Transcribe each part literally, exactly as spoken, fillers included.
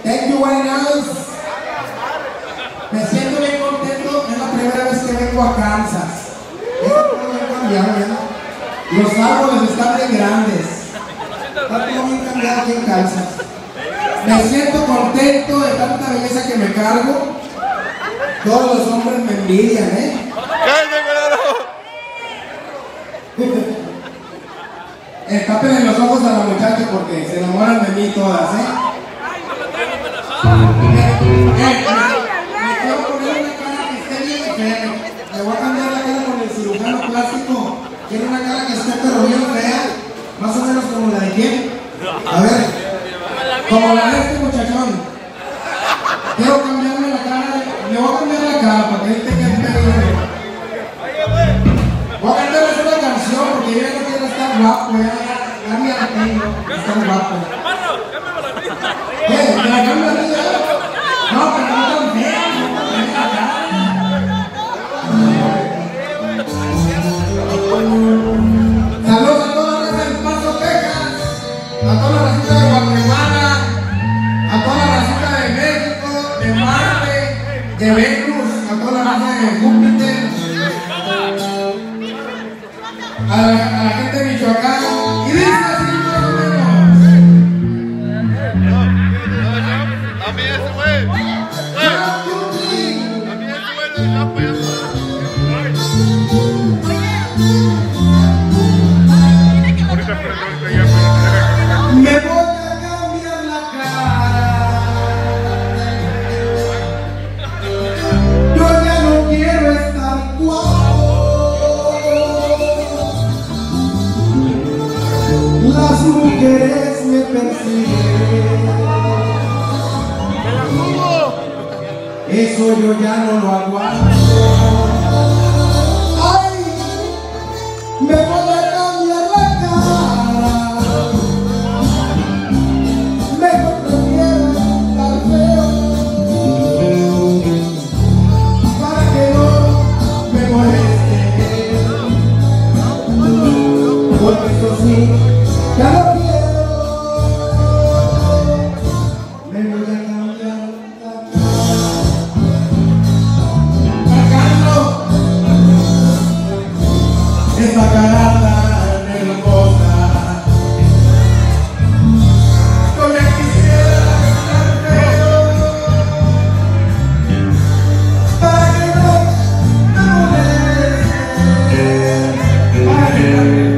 Thank you, Guaynados. Me siento bien contento, es la primera vez que vengo a Kansas. Esto todo bien cambiado, ¿ya? Los árboles están bien grandes. Está todo bien cambiado aquí en Kansas. Me siento contento de tanta belleza que me cargo. Todos los hombres me envidian, ¿eh? Eh, tápenle los ojos a la muchacha porque se enamoran de mí todas, ¿eh? Eh, eh, me quiero poner una cara que esté bien fea. Le voy a cambiar la cara con el cirujano plástico. Quiero una cara que esté pero bien fea. Más o menos como la de quién. A ver, como la de este muchachón. Quiero cambiarme la cara. Le voy a cambiar la cara para que él tenga el pelo. Voy a cantarles una canción porque yo ya no quiero estar guapo, ya, ya ni la tengo, estar guapo. ¿Qué? ¿Me la cambio a mí ya? No, pero no tan fea, saludos a toda la raza del Paso, Texas, a toda la racita de Guatemala, a toda la racita de México, de Marte, de Venus, a toda la raza de Júpiter. A la, a la gente de Michoacán y dice así más o menos. A mí ese güey. A mí ese güey le da peso. Me voy a cambiar la cara. Yo ya no quiero estar guapo. Las mujeres me persiguen. Eso yo ya no lo aguanto. Ay, me voy a cambiar la cara. Mejor prefiero estar feo para que no me moleste. Porque eso sí, ya lo quiero, me voy a cambiar la cara. Sacando esta cara tan hermosa. Yo ya quisiera estar feo para que no me moleste. Para que no.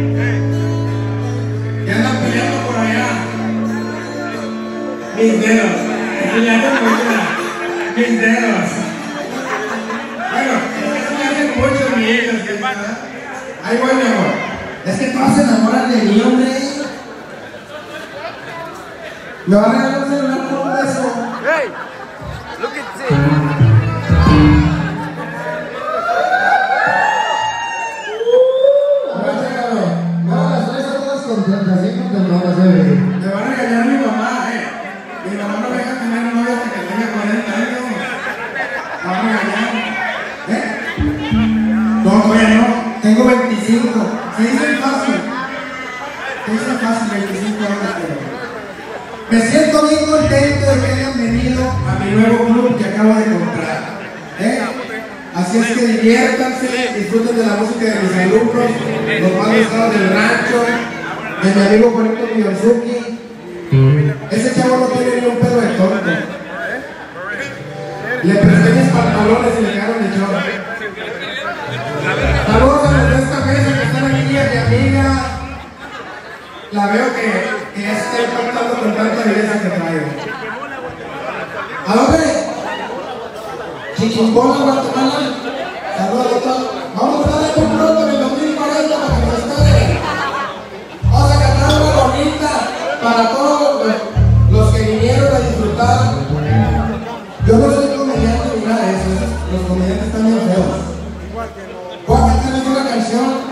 ¿Qué andan peleando por allá? Mis dedos. Peleando por allá. Mis dedos. Bueno, es que me hacen mucho mi hija, ¿qué pasa? Ahí voy, mi amor. Es que todas se enamoran de mí, hombre. Me va a regalar un celular por un beso. Hey, look at this. Contentas, ¿sí? Contentas, ¿eh? Me va a regañar mi mamá, ¿eh? Mi mamá no me deja tener un novio hasta que tenga cuarenta años. Me va a regañar, ¿eh? No, todavía no. Tengo veinticinco. Se dice fácil. Se dice fácil, veinticinco años, pero... Me siento bien contento de que hayan venido a mi nuevo club que acabo de comprar, ¿eh? Así es que diviértanse, disfruten de la música de mis alumnos, los más estados del rancho, de mi amigo Juanito Miyosuki. Ese chavo no tiene ni un pedo de tonto. Le presté mis pantalones y le quedaron de chorro. Saludos a los de esta mesa que están aquí, a mi amiga. La veo que, que está impactando con tanta belleza que traigo. ¿A dónde? Chichimbola, Guatemala. Saludos a todos. Vamos a darle un pronto en el dos mil cuarenta para que nos esperen. Vamos a cantar una bonita para todos los, los que vinieron a disfrutar. Yo no soy comediante ni nada de eso. Los comediantes están bien feos. Voy a cantarles una canción.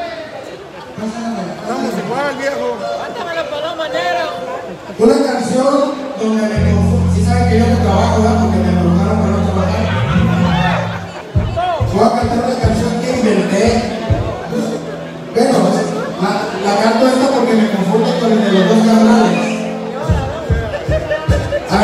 Estamos igual, viejo. Cántame la paloma negra. Una canción donde me confundo. Si saben que yo no trabajo, ¿verdad? Porque me embrujaron para no trabajar. Voy a cantar una canción que inventé. Bueno, la, la canto esta porque me confundo con el de los dos carnales. A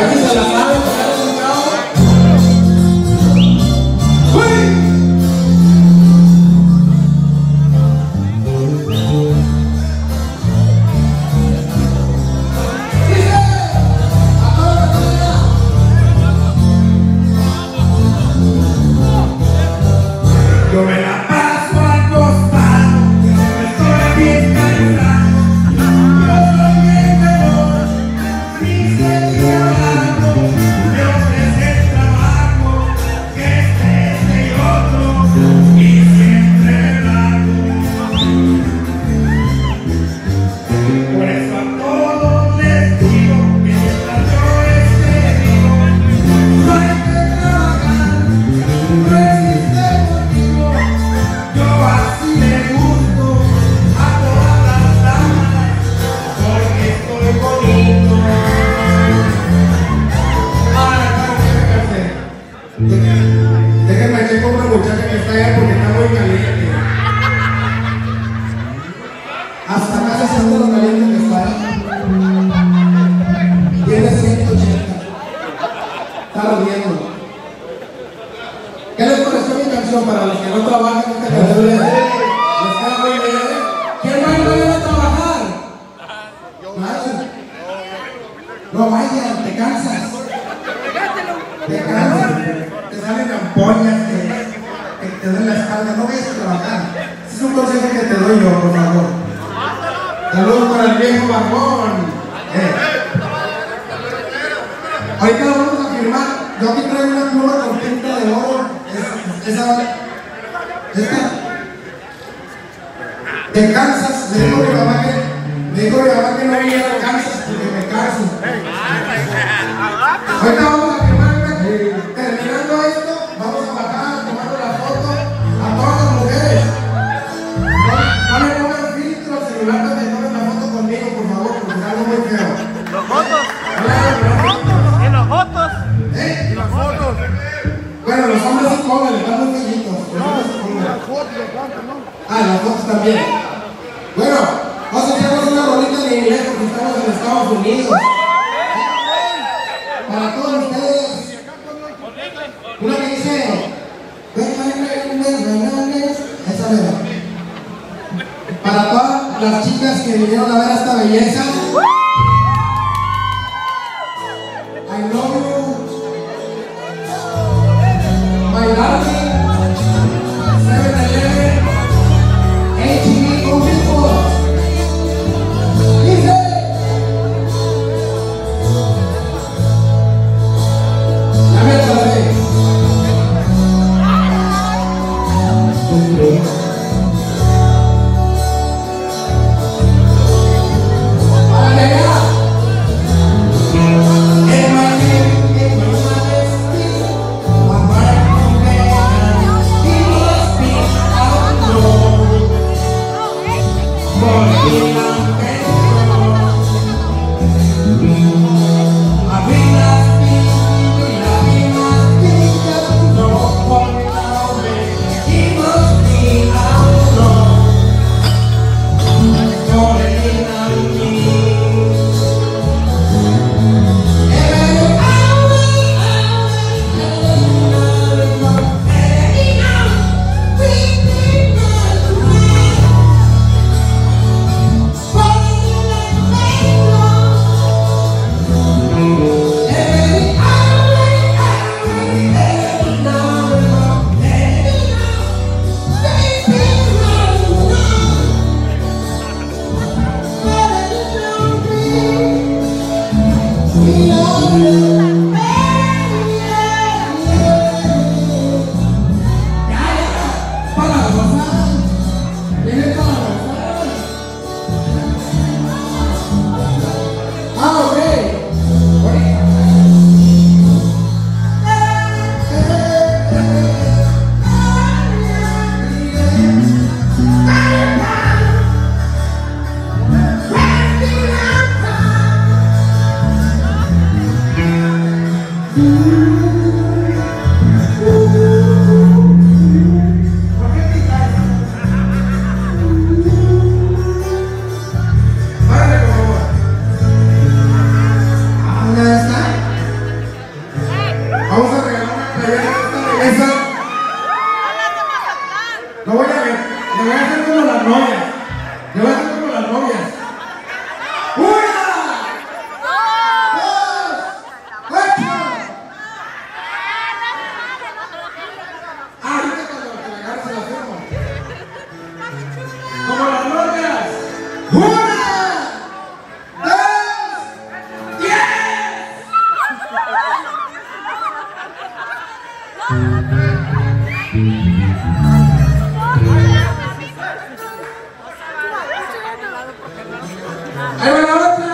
Ahí va la otra.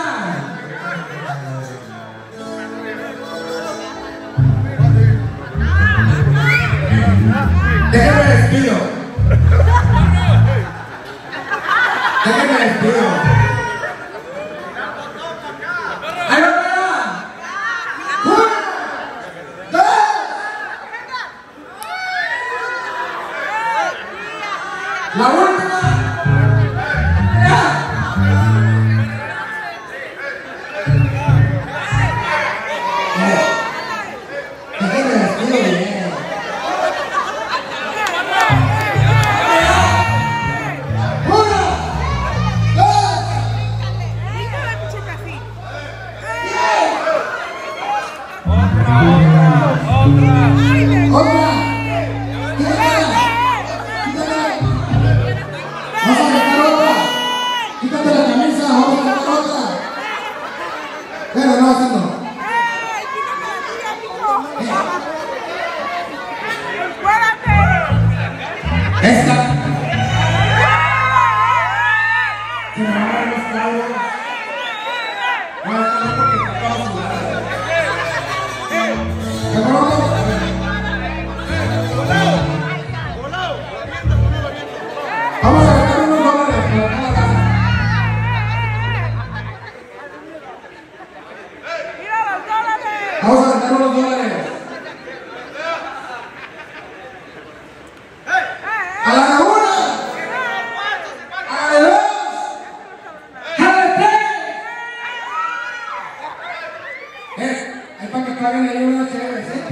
Déjenme despido. Déjenme despido. Ahí va para allá. Uno, dos. La última. Ya. Déjenme despido bien. Pero no, así no. Esta. Se me van a dar los clavos. No, esta no porque está toda sudada. ¿Te conozco? Vamos a gastar unos dólares por cada casa. Vamos a gastar unos dólares. A la una, a la dos, a la tres. Eh, hay para que paguen ahí unas chéveres, ¿eh?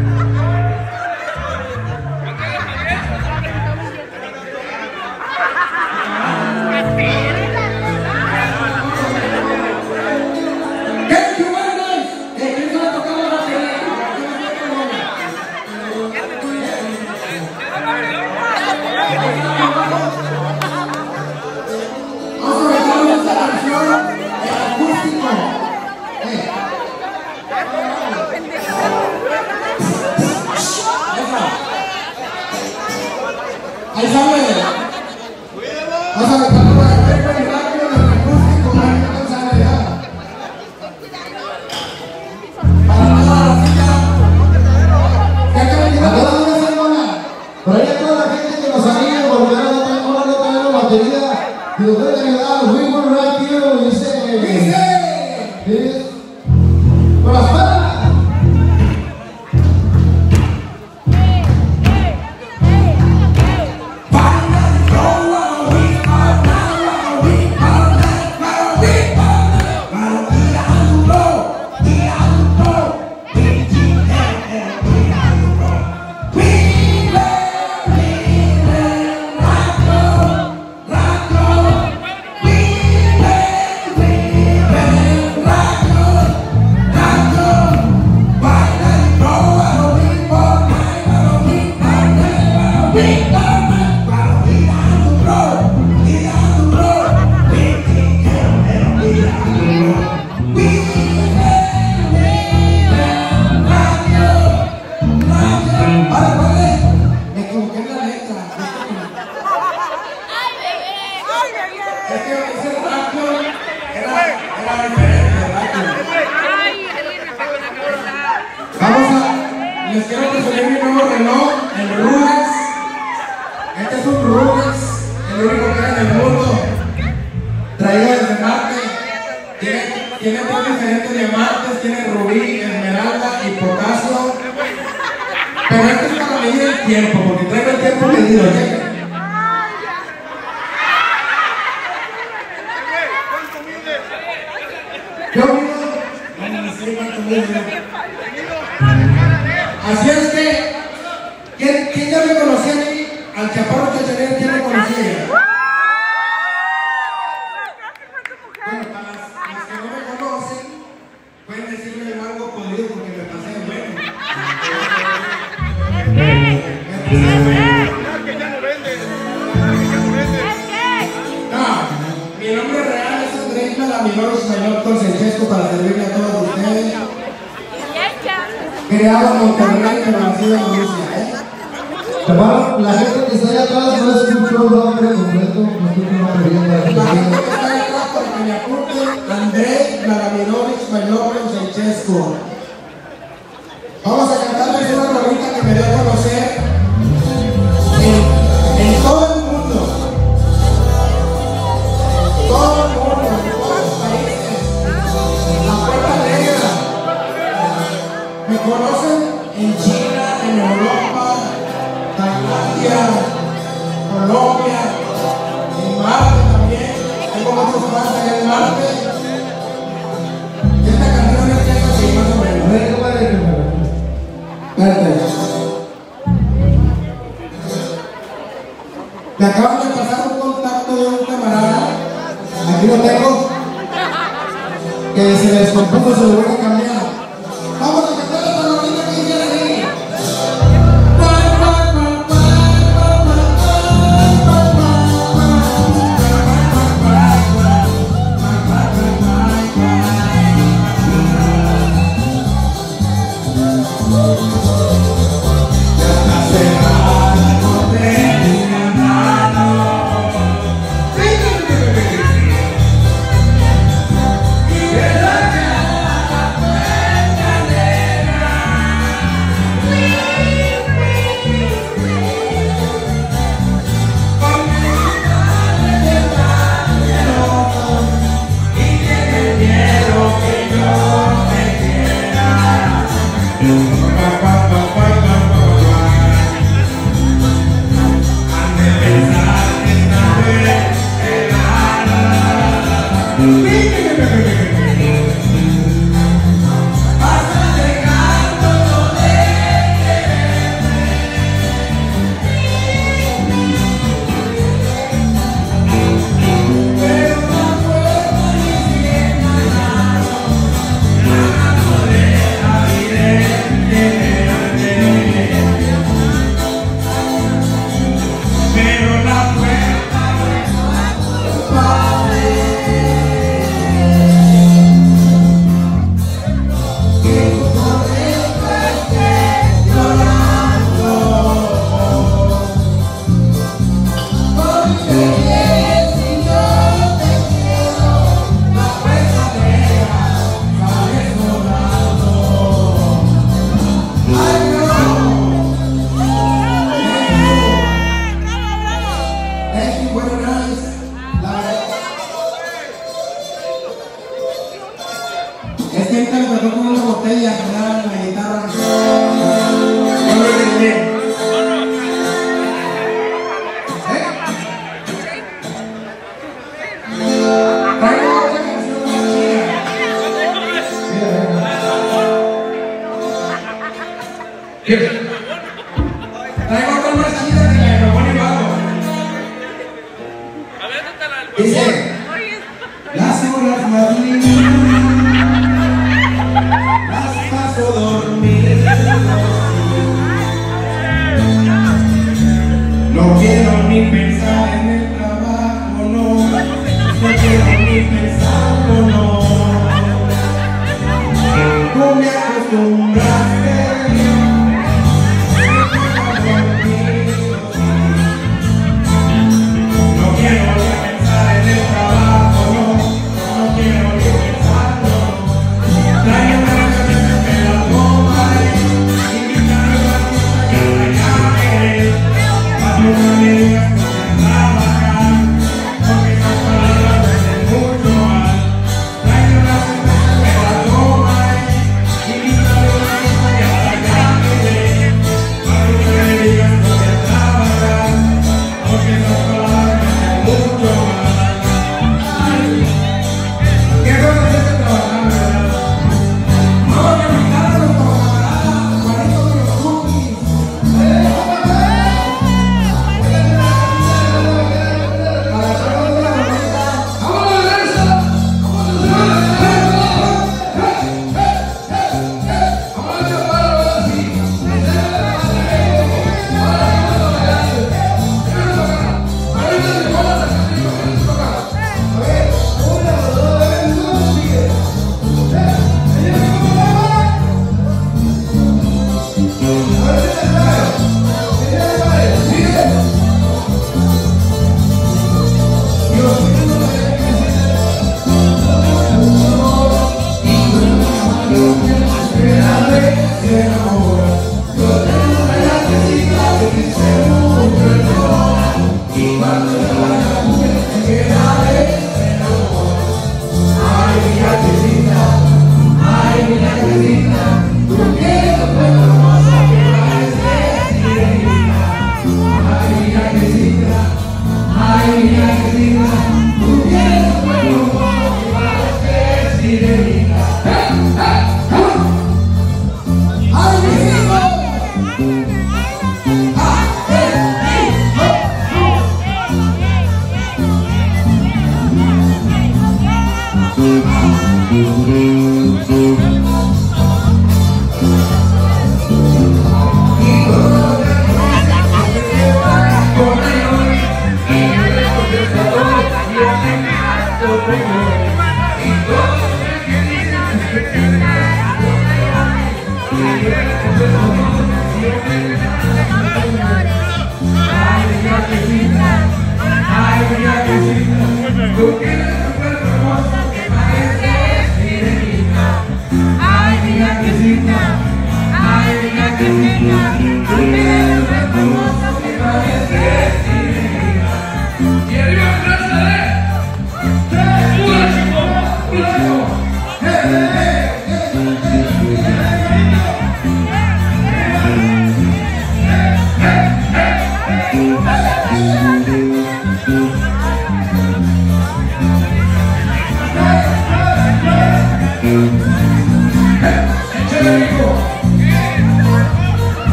Ahí sale. Vamos a ver, vamos a ver, rápido, el acústico, para que no sale ya. Para toda la cita. Ya que me queda toda una semana. Por ahí a toda la gente que nos anima, porque ahora no tenemos la batería. Y nos pueden ayudar, muy bueno, rápido, dice, dice, dice, con las manos. Vamos a, les quiero presentar mi nuevo reloj, el Rulex. Este es un Rulex, el único que hay en el mundo, traído desde Marte. Tiene, tiene tres diferentes diamantes, tiene rubí, esmeralda y potasio. Pero este es para medir el tiempo, porque traigo el tiempo medido, ¿sí? Yo mido, no me sé cuánto mido. Así es que, ¿quién, ¿quién ya me conocía a mí? Al Chaparro Chachanero, ¿quién me conocía? Bueno, para las, las que no me conocen, pueden decirme yo algo podrido porque me pasé de bueno. Me pasé de bueno. No, mi nombre real es Andrés Malamilor Español Consencesco para servirle a todos ustedes. creado en Monterrey, pero nacido en Rusia, ¿eh? Hermano, la gente que está allá atrás no escuchó el nombre completo, no escuchó el nombre bien. La gente que está allá atrás para que me apunten, Andrei Vladimirovich Bailovich Ceausescu. Vamos a cantarles una rolita que me dio a conocer en, en todo el mundo. Todo el mundo, en todos los países. La Puerta Negra. Me conocen en China, en Europa, Tailandia, Colombia, en Marte también. Tengo muchos fans allá en Marte. Esta canción es que así más o menos. Espérate. Me acaban de pasar un contacto de un camarada. Aquí lo tengo. Que se descompuso, se lo voy a cambiar. Vamos a cantar esta rolita que dice así. Es que ahorita me tocó con una botella que me daban la guitarra. No lo entendí. ¿Eh? Traigo otra canción más chida. Traigo otra más chida que la de Ramón y Bajo. Dice: las horas más lindas las paso dormido. No quiero ni pensar en el trabajo, no. No quiero ni pensarlo, no. Tú me acostumbraste. No quiero ni pensar en el trabajo, no. No quiero ni pensarlo, no. Traigo una canción que la toma y invitarme a la fiesta que regalaré. A tus amigas que trabajan, porque esas palabras me hacen mucho mal. Traigo una canción que la toma y invitarme a la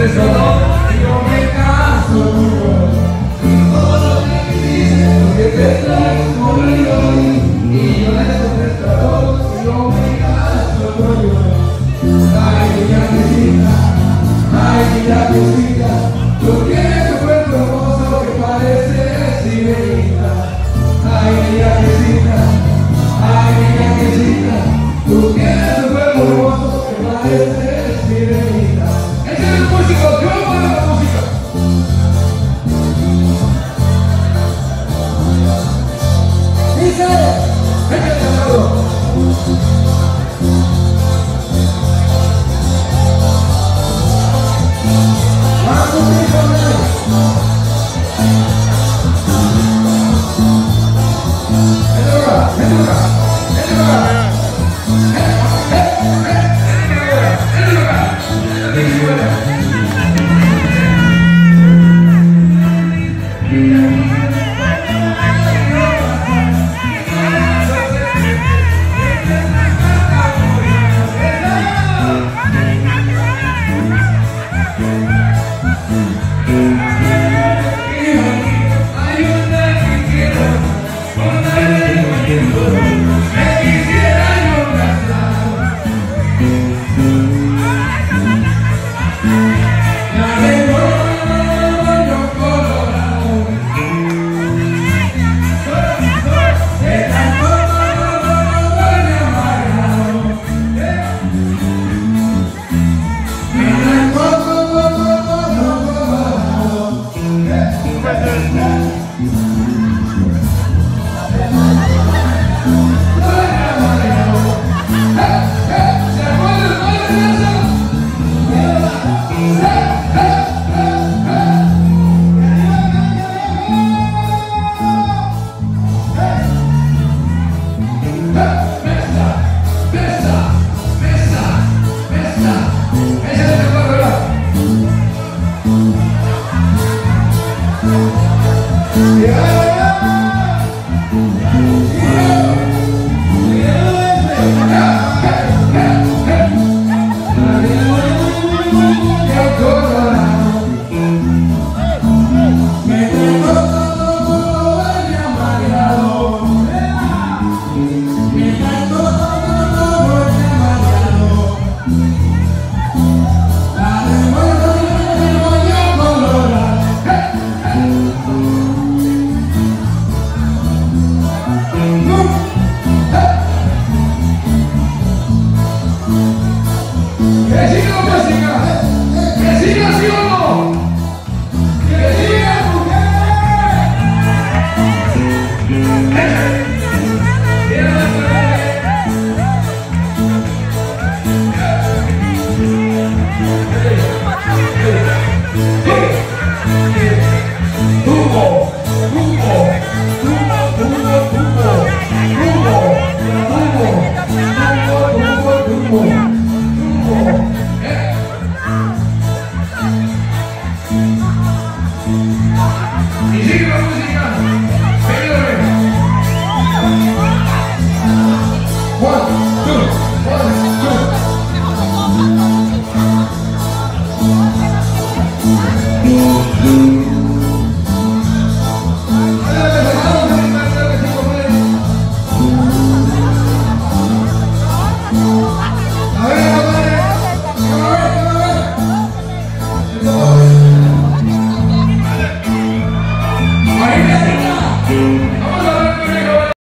contesto no, yo me caso con todo lo que me dicen, porque te traes por el hoy. Y yo les contesto a todos, yo me caso con yo. Ay, mi llavecita, ay, mi llavecita, tú tienes un cuerpo hermoso que parece sirenita. Ay, mi llavecita, ay, mi llavecita, tú tienes un cuerpo hermoso que parece sirenita. Ese es el músico, yo voy a la música. Dice, échate al lado.